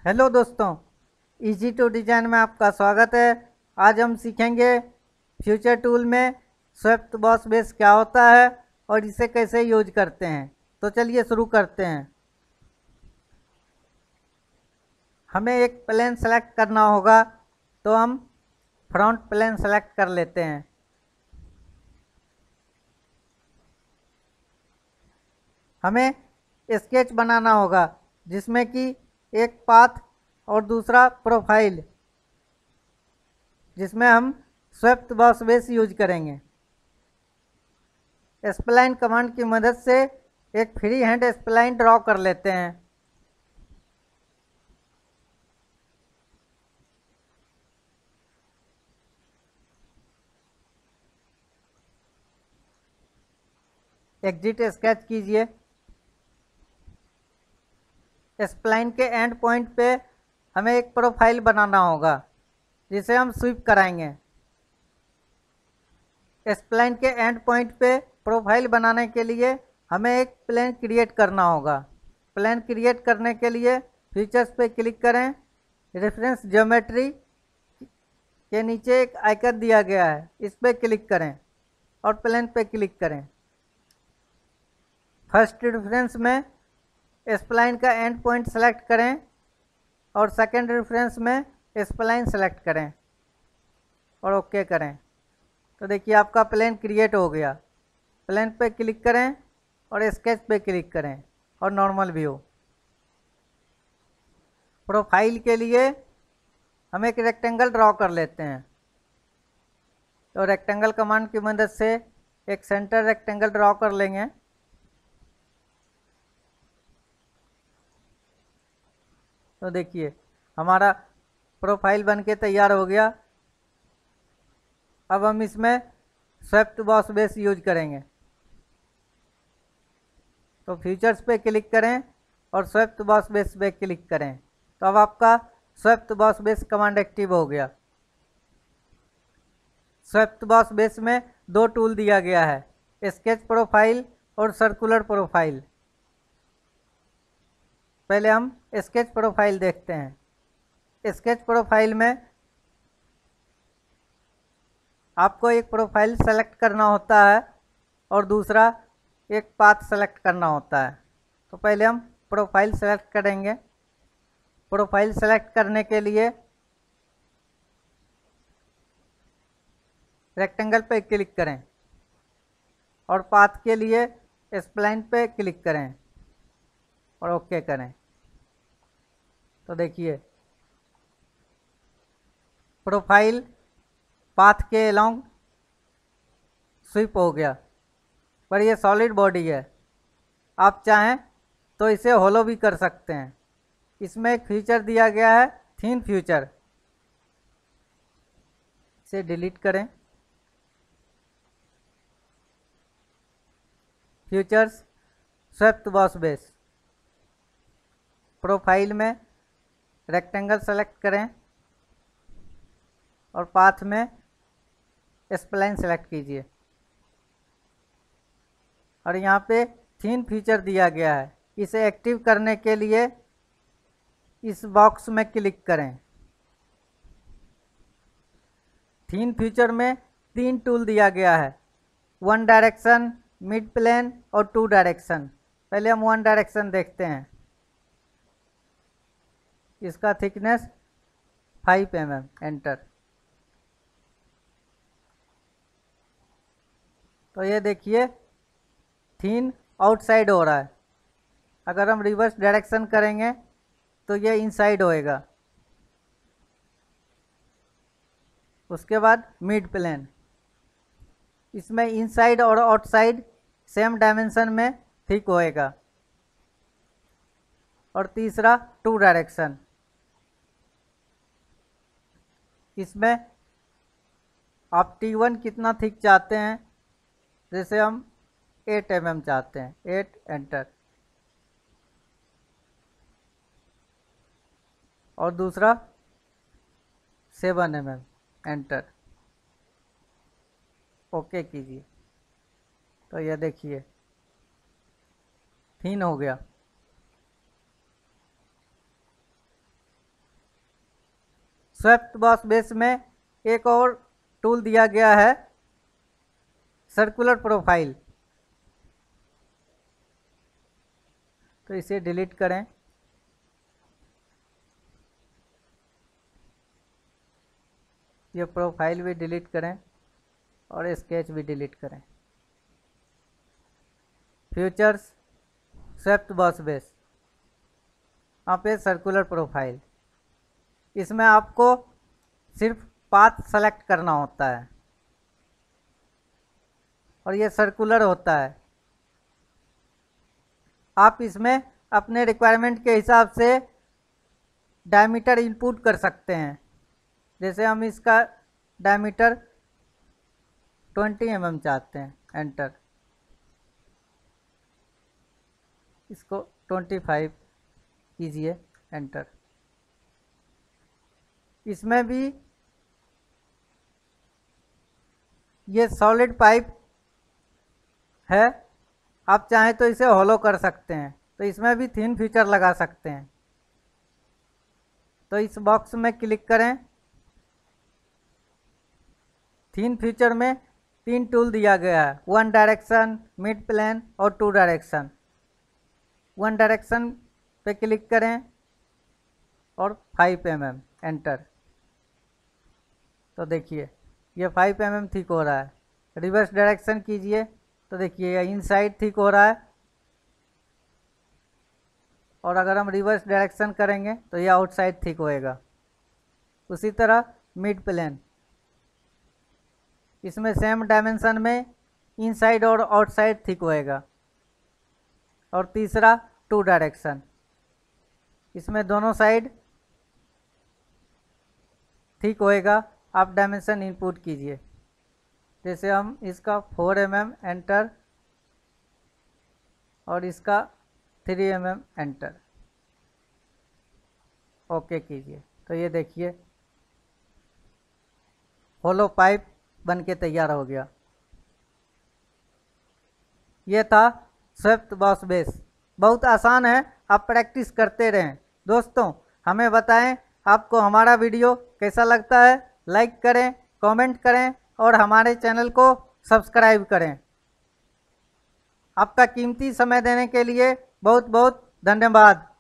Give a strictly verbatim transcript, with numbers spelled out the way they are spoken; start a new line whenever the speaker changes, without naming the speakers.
Hello दोस्तों, easy to design में आपका स्वागत है। आज हम सीखेंगे फ्यूचर टूल में स्वेप्ट बॉस बेस क्या होता है और इसे कैसे यूज करते हैं। तो चलिए शुरू करते हैं। हमें एक प्लेन सेलेक्ट करना होगा, तो हम फ्रंट प्लेन सेलेक्ट कर लेते हैं। हमें स्केच बनाना होगा जिसमें कि एक पाथ और दूसरा प्रोफाइल, जिसमें हम स्वेप्ट बॉस बेस यूज करेंगे। स्प्लाइन कमांड की मदद से एक फ्री हैंड स्प्लाइन ड्रॉ कर लेते हैं। एग्जिट स्केच कीजिए। स्प्लाइन के एंड पॉइंट पे हमें एक प्रोफाइल बनाना होगा जिसे हम स्वीप कराएंगे। स्प्लाइन के एंड पॉइंट पे प्रोफाइल बनाने के लिए हमें एक प्लेन क्रिएट करना होगा। प्लेन क्रिएट करने के लिए फीचर्स पे क्लिक करें। रेफरेंस ज्योमेट्री के नीचे एक आइकन दिया गया है, इस पर क्लिक करें और प्लेन पे क्लिक करें। फर्स्ट रेफरेंस में स्प्लाइन का एंड पॉइंट सेलेक्ट करें और सेकेंड रेफरेंस में स्प्लाइन सेलेक्ट करें और ओके करें। तो देखिए आपका प्लेन क्रिएट हो गया। प्लेन पे क्लिक करें और स्केच पे क्लिक करें और नॉर्मल व्यू। प्रोफाइल के लिए हम एक रेक्टेंगल ड्रॉ कर लेते हैं। तो रेक्टेंगल कमांड की मदद से एक सेंटर रेक्टेंगल ड्रॉ कर लेंगे। तो देखिए हमारा प्रोफाइल बनके तैयार हो गया। अब हम इसमें स्वेप्ट बॉस बेस यूज करेंगे। तो फीचर्स पे क्लिक करें और स्वेप्ट बॉस बेस पे क्लिक करें। तो अब आपका swept boss base command active हो गया। स्वेप्ट बॉस बेस में दो टूल दिया गया है, स्केच प्रोफाइल और सर्कुलर प्रोफाइल। पहले हम स्केच प्रोफाइल देखते हैं। स्केच प्रोफाइल में आपको एक प्रोफाइल सेलेक्ट करना होता है और दूसरा एक पाथ सेलेक्ट करना होता है। तो पहले हम प्रोफाइल सेलेक्ट करेंगे। प्रोफाइल सेलेक्ट करने के लिए रेक्टेंगल पे क्लिक करें और पाथ के लिए स्प्लाइन पे क्लिक करें और ओके करें। तो देखिए प्रोफाइल पाथ के अलोंग स्वीप हो गया, पर ये सॉलिड बॉडी है। आप चाहें तो इसे होलो भी कर सकते हैं। इसमें एक फीचर दिया गया है थीन फ्यूचर, इसे डिलीट करें। Features swept boss base. Profile में रेक्टेंगल सेलेक्ट करें और पाथ में स्प्लाइन सेलेक्ट कीजिए और यहाँ पे थीन फीचर दिया गया है। इसे एक्टिव करने के लिए इस बॉक्स में क्लिक करें। थीन फीचर में तीन टूल दिया गया है, वन डायरेक्शन, मिड प्लेन और टू डायरेक्शन। पहले हम वन डायरेक्शन देखते हैं। इसका thickness five m m, enter. तो ये देखिए थीन आउटसाइड हो रहा है। अगर हम रिवर्स डायरेक्शन करेंगे तो ये इनसाइड होएगा। उसके बाद मिड प्लेन, इसमें इनसाइड और आउटसाइड सेम डायमेंशन में ठीक होएगा। और तीसरा टू डायरेक्शन, इसमें आप टी वन कितना थिक चाहते हैं, जैसे हम एट एम एम चाहते हैं, एट, एंटर। और दूसरा seven m m, enter. Okay कीजिए। तो यह देखिए थीन हो गया। स्वेप्ट बॉस बेस में एक और टूल दिया गया है, सर्कुलर प्रोफाइल। तो इसे डिलीट करें। ये प्रोफाइल भी डिलीट करें और स्केच भी डिलीट करें। फीचर्स स्वेप्ट बॉस बेस, यहाँ पे सर्कुलर प्रोफाइल, इसमें आपको सिर्फ पाथ सेलेक्ट करना होता है और ये सर्कुलर होता है। आप इसमें अपने रिक्वायरमेंट के हिसाब से डायमीटर इनपुट कर सकते हैं। जैसे हम इसका डायमीटर ट्वेंटी एम एम चाहते हैं, एंटर। इसको ट्वेंटी फाइव कीजिए, एंटर। इसमें भी ये सॉलिड पाइप है, आप चाहें तो इसे हॉलो कर सकते हैं, तो इसमें भी थिन फीचर लगा सकते हैं। तो इस बॉक्स में क्लिक करें। थिन फीचर में तीन टूल दिया गया है, वन डायरेक्शन, मिड प्लेन और टू डायरेक्शन। वन डायरेक्शन पे क्लिक करें और फाइव एम एम, एंटर। तो देखिए ये फाइव एम एम ठीक हो रहा है। रिवर्स डायरेक्शन कीजिए तो देखिए इनसाइड ठीक हो रहा है, और अगर हम रिवर्स डायरेक्शन करेंगे तो ये आउटसाइड ठीक होएगा। उसी तरह मिड प्लेन, इसमें सेम डायमेंशन में इनसाइड और आउटसाइड ठीक होएगा। और तीसरा टू डायरेक्शन, इसमें दोनों साइड ठीक होएगा। आप डायमेंशन इनपुट कीजिए, जैसे हम इसका फोर एम एम, एंटर, और इसका three m m, enter. Okay कीजिए। तो ये देखिए होलो पाइप बन के तैयार हो गया। ये था स्वेप्ट बॉस बेस। बहुत आसान है, आप प्रैक्टिस करते रहें। दोस्तों हमें बताएं आपको हमारा वीडियो कैसा लगता है, लाइक करें, कमेंट करें और हमारे चैनल को सब्सक्राइब करें। आपका कीमती समय देने के लिए बहुत बहुत धन्यवाद।